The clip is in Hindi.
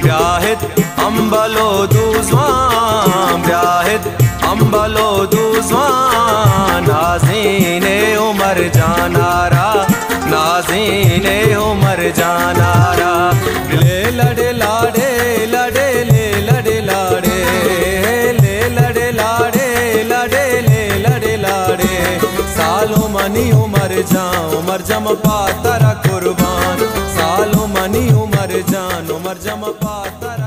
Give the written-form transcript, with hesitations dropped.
ब्याहित अम्बलो दुज़वान, ब्याहित अम्बलो दुज़वान, नाज़ीने उमर जानारा, नाज़ीने उमर जानारा। ले लड़े लाड़े लड़े ले लड़े लाड़े, ले लड़े लाड़े लड़े ले लड़े लाड़े। सालों मनी उमर जान, उमर जम पातरा कुर्बान, सालों मनी उमर जान, उमर जम पातरा।